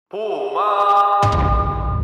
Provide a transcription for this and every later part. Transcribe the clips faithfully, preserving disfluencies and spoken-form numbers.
보마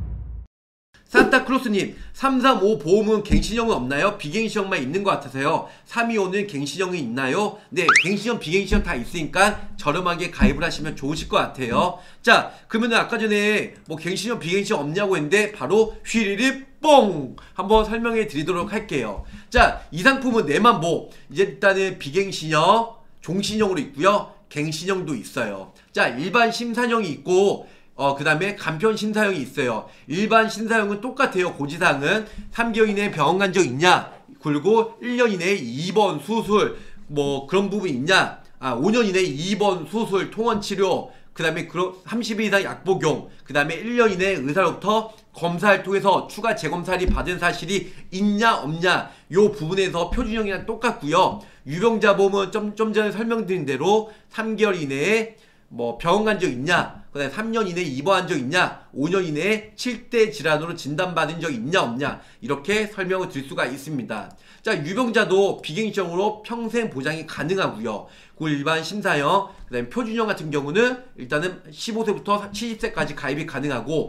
산타크로스님, 삼삼오 보험은 갱신형은 없나요? 비갱신형만 있는 것 같아서요. 삼이오는 갱신형이 있나요? 네, 갱신형, 비갱신형 다 있으니까 저렴하게 가입을 하시면 좋으실 것 같아요. 자, 그러면은 아까 전에 뭐 갱신형, 비갱신형 없냐고 했는데 바로 휘리리 뽕! 한번 설명해 드리도록 할게요. 자, 이 상품은 내만 보. 이제 일단은 비갱신형, 종신형으로 있고요. 갱신형도 있어요. 자, 일반 심사형이 있고 어, 그 다음에 간편 심사형이 있어요. 일반 심사형은 똑같아요. 고지사항은 삼 개월 이내에 병원 간 적 있냐, 그리고 일 년 이내에 입원, 수술, 뭐 그런 부분이 있냐, 아, 오 년 이내에 입원, 수술, 통원치료, 그 다음에 삼십 일 이상 약복용, 그 다음에 일 년 이내에 의사로부터 검사를 통해서 추가 재검사를 받은 사실이 있냐 없냐, 요 부분에서 표준형이랑 똑같고요. 유병자 보험은 좀, 좀 전에 설명드린 대로 삼 개월 이내에 뭐 병원 간 적 있냐, 그 다음에 삼 년 이내에 입원한 적 있냐, 오 년 이내에 칠 대 질환으로 진단받은 적 있냐 없냐, 이렇게 설명을 드릴 수가 있습니다. 자, 유병자도 비갱신형으로 평생 보장이 가능하고요. 그 일반 심사형, 그 다음에 표준형 같은 경우는 일단은 십오 세부터 칠십 세까지 가입이 가능하고,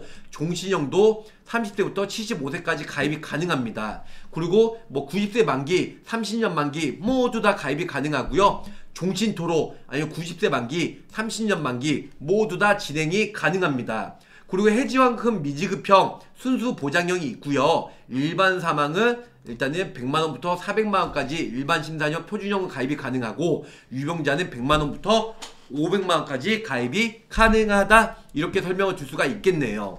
종신형도 삼십 세부터 칠십오 세까지 가입이 가능합니다. 그리고 뭐 구십 세 만기, 삼십 년 만기 모두 다 가입이 가능하고요. 종신토로 아니면 구십 세 만기, 삼십 년 만기 모두 다 진행이 가능합니다. 그리고 해지환급 미지급형 순수 보장형이 있고요. 일반 사망은 일단은 백만 원부터 사백만 원까지 일반 심사형 표준형은 가입이 가능하고, 유병자는 백만 원부터 오백만 원까지 가입이 가능하다, 이렇게 설명을 줄 수가 있겠네요.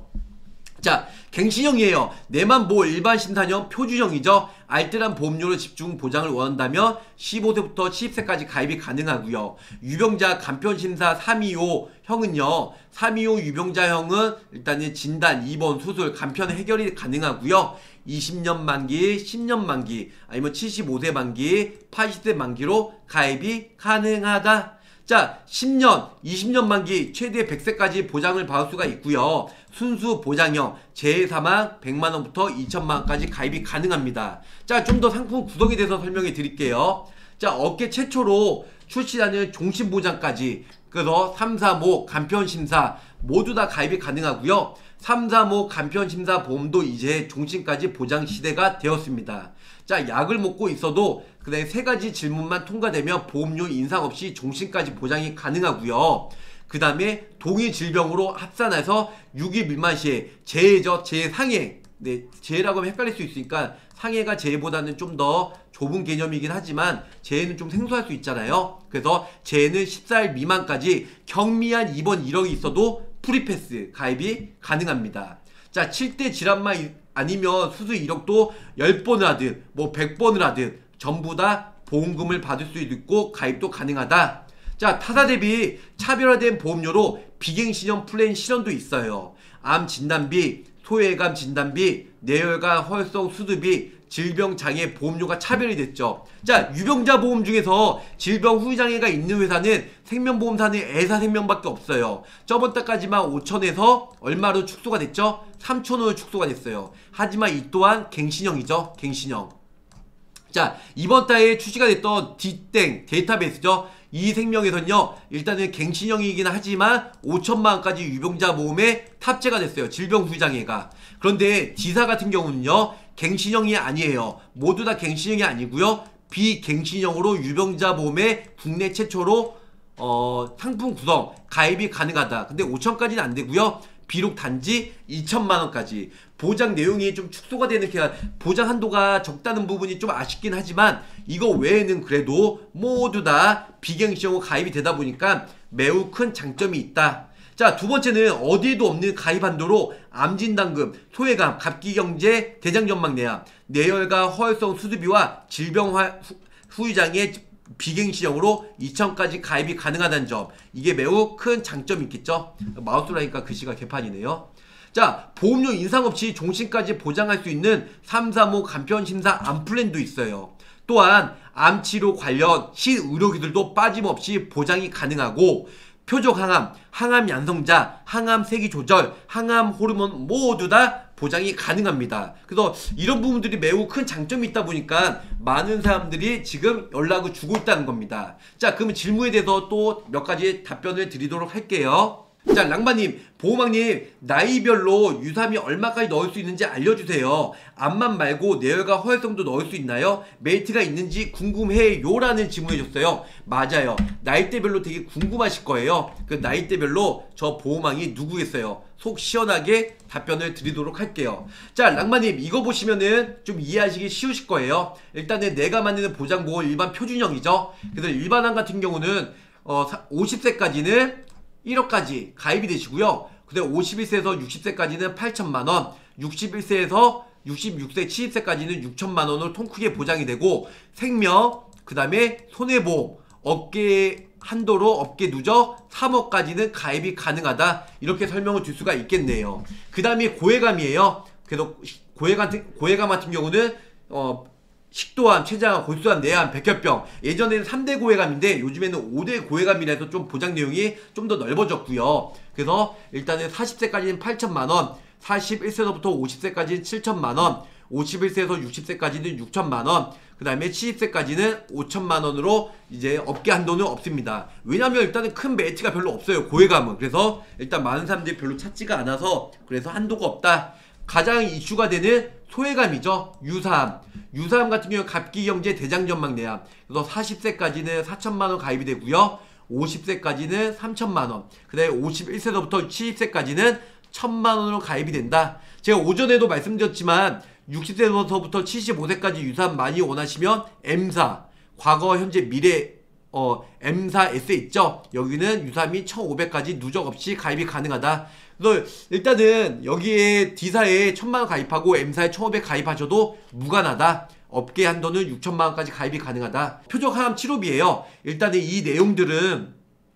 자, 갱신형이에요. 내만 보 일반 심사형 표준형이죠. 알뜰한 보험료로 집중 보장을 원한다면 십오 세부터 칠십 세까지 가입이 가능하고요. 유병자 간편심사 삼이오 형은요, 삼이오 유병자형은 일단은 진단, 입원, 수술, 간편 해결이 가능하고요. 이십 년 만기, 십 년 만기, 아니면 칠십오 세 만기, 팔십 세 만기로 가입이 가능하다. 자, 십 년, 이십 년 만기 최대 백 세까지 보장을 받을 수가 있고요. 순수 보장형, 재해사망 백만 원부터 이천만 원까지 가입이 가능합니다. 자, 좀 더 상품 구성에 대해서 설명해 드릴게요. 자, 업계 최초로 출시하는 종신보장까지, 그래서 삼삼오 간편심사 모두 다 가입이 가능하고요. 삼삼오 간편심사 보험도 이제 종신까지 보장 시대가 되었습니다. 자, 약을 먹고 있어도 그 다음에 세 가지 질문만 통과되면 보험료 인상 없이 종신까지 보장이 가능하고요. 그 다음에 동일 질병으로 합산해서 육 일 미만 시에 재해죠. 재해상해. 네, 재해라고 하면 헷갈릴 수 있으니까 상해가 재해보다는 좀 더 좁은 개념이긴 하지만 재해는 좀 생소할 수 있잖아요. 그래서 재해는 십사 일 미만까지 경미한 입원 이력이 있어도 프리패스 가입이 가능합니다. 자, 칠 대 질환만 아니면 수술 이력도 십 번을 하든 뭐 백 번을 하든 전부 다 보험금을 받을 수 있고 가입도 가능하다. 자, 타사 대비 차별화된 보험료로 비갱신형 플랜 실현도 있어요. 암 진단비, 소외감 진단비, 뇌혈관 허혈성 수두비, 질병장애 보험료가 차별이 됐죠. 자, 유병자 보험 중에서 질병 후유장애가 있는 회사는 생명보험사는 애사생명밖에 없어요. 저번 달까지만 오천에서 얼마로 축소가 됐죠? 삼천 원으로 축소가 됐어요. 하지만 이 또한 갱신형이죠. 갱신형. 자, 이번 달에 출시가 됐던 디땡 데이터베이스죠. 이 생명에서는요, 일단은 갱신형이긴 하지만 오천만 원까지 유병자 보험에 탑재가 됐어요. 질병 후유장애가. 그런데 D사 같은 경우는요, 갱신형이 아니에요. 모두 다 갱신형이 아니고요, 비갱신형으로 유병자 보험에 국내 최초로 어, 상품 구성 가입이 가능하다. 근데 오천까지는 안 되고요. 비록 단지 이천만 원까지. 보장 내용이 좀 축소가 되는, 보장 한도가 적다는 부분이 좀 아쉽긴 하지만 이거 외에는 그래도 모두 다 비갱신형으로 가입이 되다 보니까 매우 큰 장점이 있다. 자, 두 번째는 어디에도 없는 가입 한도로 암진단금, 소외감, 갑기경제, 대장전막내암, 뇌혈관 허혈성 수두비와 질병 후유장애 비갱신형으로 이천까지 가입이 가능하다는 점, 이게 매우 큰 장점이 있겠죠. 마우스로 하니까 글씨가 개판이네요. 자, 보험료 인상 없이 종신까지 보장할 수 있는 삼삼오 간편심사 암플랜도 있어요. 또한 암치료 관련 신의료기술도 빠짐없이 보장이 가능하고, 표적항암, 항암 양성자, 항암 세기 조절, 항암 호르몬 모두 다 보장이 가능합니다. 그래서 이런 부분들이 매우 큰 장점이 있다 보니까 많은 사람들이 지금 연락을 주고 있다는 겁니다. 자, 그러면 질문에 대해서 또 몇 가지 답변을 드리도록 할게요. 자, 랑바님, 보호막님, 나이별로 유삼이 얼마까지 넣을 수 있는지 알려주세요. 암만 말고 내열과 허혈성도 넣을 수 있나요? 메리트가 있는지 궁금해요 라는 질문을 줬어요. 맞아요. 나이대별로 되게 궁금하실 거예요. 그 나이대별로 저 보호막이 누구겠어요? 속 시원하게 답변을 드리도록 할게요. 자, 랑바님, 이거 보시면은 좀 이해하시기 쉬우실 거예요. 일단은 내가 만드는 보장보호 일반 표준형이죠. 그래서 일반항 같은 경우는 어, 오십 세까지는 일억까지 가입이 되시고요. 근데 오십일 세에서 육십 세까지는 팔천만 원, 육십일 세에서 육십육 세, 칠십 세까지는 육천만 원으로 통 크게 보장이 되고, 생명, 그 다음에 손해보험, 업계 한도로 업계 누적 삼억까지는 가입이 가능하다. 이렇게 설명을 줄 수가 있겠네요. 그 다음에 고해감이에요. 그래서 고해감 같은, 고해감 같은 경우는 어 식도암, 췌장암, 골수암, 뇌암, 백혈병, 예전에는 삼 대 고해감인데 요즘에는 오 대 고해감이라 해서 좀 보장 내용이 좀 더 넓어졌고요. 그래서 일단은 사십 세까지는 팔천만 원, 사십일 세서부터 오십 세까지는 칠천만 원, 오십일 세에서 육십 세까지는 육천만 원, 그 다음에 칠십 세까지는 오천만 원으로 이제 업계 한도는 없습니다. 왜냐면 일단은 큰 메리트가 별로 없어요, 고해감은. 그래서 일단 많은 사람들이 별로 찾지가 않아서 그래서 한도가 없다. 가장 이슈가 되는 소외감이죠. 유사암. 유사암 같은 경우는 갑기경제 대장전막내암. 그래서 사십 세까지는 사천만 원 가입이 되고요. 오십 세까지는 삼천만 원. 그 다음에 오십일 세서부터 칠십 세까지는 천만 원으로 가입이 된다. 제가 오전에도 말씀드렸지만 육십 세서부터 칠십오 세까지 유사암 많이 원하시면 M사, 과거, 현재, 미래 어, M사 에스 있죠? 여기는 유사암이 천오백까지 누적 없이 가입이 가능하다. 그래서 일단은 여기에 D사에 천만 원 가입하고 M사에 천오백 가입하셔도 무관하다. 업계 한도는 육천만 원까지 가입이 가능하다. 표적 항암 치료비예요. 일단은 이 내용들은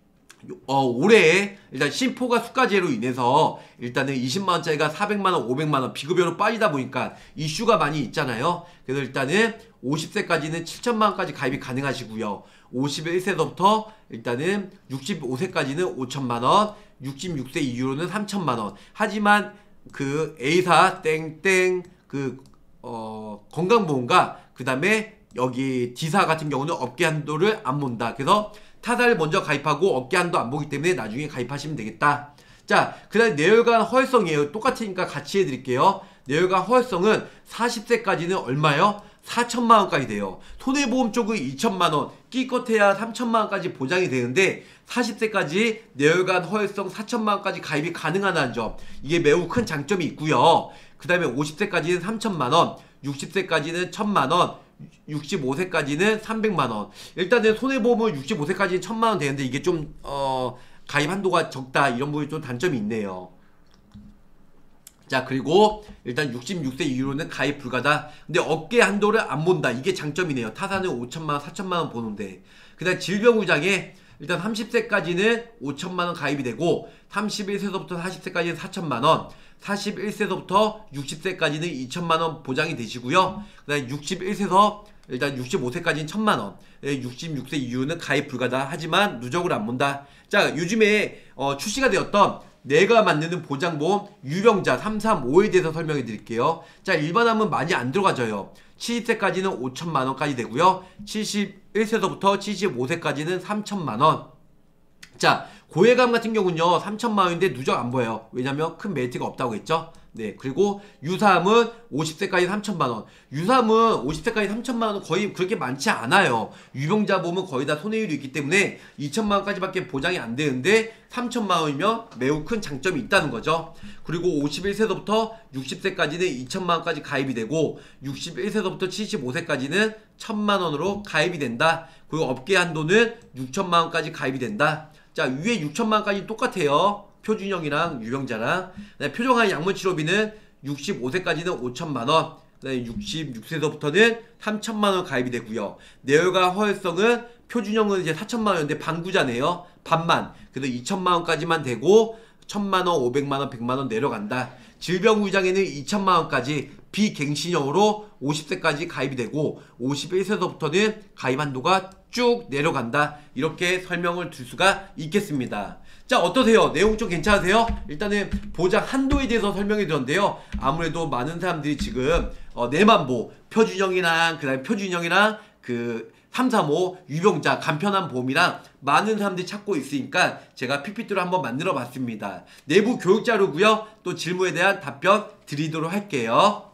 어, 올해 일단 심포가 수가제로 인해서 일단은 이십만 원짜리가 사백만 원, 오백만 원 비급여로 빠지다 보니까 이슈가 많이 있잖아요. 그래서 일단은 오십 세까지는 칠천만 원까지 가입이 가능하시고요. 오십일 세서부터 일단은 육십오 세까지는 오천만 원, 육십육 세 이후로는 삼천만 원. 하지만 그 A사 땡땡 그 어, 건강보험과 그 다음에 여기 D사 같은 경우는 업계 한도를 안 본다. 그래서 타사를 먼저 가입하고 업계 한도 안 보기 때문에 나중에 가입하시면 되겠다. 자, 그 다음에 내열관 허혈성이에요. 똑같으니까 같이 해드릴게요. 내열관 허혈성은 사십 세까지는 얼마요? 사천만 원까지 돼요. 손해보험 쪽은 이천만 원, 끼껏해야 삼천만 원까지 보장이 되는데 사십 세까지 내열관 허혈성 사천만 원까지 가입이 가능하다는 점, 이게 매우 큰 장점이 있고요. 그 다음에 오십 세까지는 삼천만 원, 육십 세까지는 천만 원, 육십오 세까지는 삼백만 원. 일단은 손해보험은 육십오 세까지 천만 원 되는데 이게 좀 어, 가입 한도가 적다, 이런 부분이 좀 단점이 있네요. 자, 그리고 일단 육십육 세 이후로는 가입 불가다. 근데 업계 한도를 안 본다. 이게 장점이네요. 타사는 오천만 원, 사천만 원 보는데. 그 다음 질병우장에 일단 삼십 세까지는 오천만 원 가입이 되고, 삼십일 세서부터 사십 세까지는 사천만 원, 사십일 세서부터 육십 세까지는 이천만 원 보장이 되시고요. 그 다음에 육십일 세서 일단 육십오 세까지는 천만 원, 육십육 세 이후는 가입 불가다. 하지만 누적을 안 본다. 자, 요즘에 어, 출시가 되었던 내가 만드는 보장보험 유병자 삼, 삼, 오에 대해서 설명해 드릴게요. 자, 일반암은 많이 안 들어가져요. 칠십 세까지는 오천만 원까지 되고요. 칠십일 세서부터 칠십오 세까지는 삼천만 원. 자, 고해감 같은 경우는요 삼천만 원인데 누적 안 보여요. 왜냐면 큰 메리트가 없다고 했죠. 네, 그리고 유사암은 오십 세까지 삼천만 원. 유사암은 오십 세까지 삼천만 원은 거의 그렇게 많지 않아요. 유병자 보험은 거의 다 손해율이 있기 때문에 이천만 원까지밖에 보장이 안 되는데 삼천만 원이면 매우 큰 장점이 있다는 거죠. 그리고 오십일 세서부터 육십 세까지는 이천만 원까지 가입이 되고, 육십일 세서부터 칠십오 세까지는 천만 원으로 가입이 된다. 그리고 업계 한도는 육천만 원까지 가입이 된다. 자, 위에 육천만 원까지 똑같아요. 표준형이랑 유병자랑. 표정한 약물치료비는 육십오 세까지는 오천만 원, 육십육 세서부터는 삼천만 원 가입이 되고요. 내열과 허혈성은 표준형은 이제 사천만 원인데 반구자네요. 반만. 그래서 이천만 원까지만 되고 천만 원, 오백만 원, 백만 원 내려간다. 질병의장에는 이천만 원까지 비갱신형으로 오십 세까지 가입이 되고, 오십일 세서부터는 가입 한도가 쭉 내려간다. 이렇게 설명을 줄 수가 있겠습니다. 자, 어떠세요? 내용 좀 괜찮으세요? 일단은 보장 한도에 대해서 설명해 드렸는데요. 아무래도 많은 사람들이 지금 어, 내만보 표준형이랑 그 다음에 표준형이랑 그 삼삼오 유병자 간편한 보험이랑 많은 사람들이 찾고 있으니까 제가 피피티로 한번 만들어 봤습니다. 내부 교육 자료고요. 또 질문에 대한 답변 드리도록 할게요.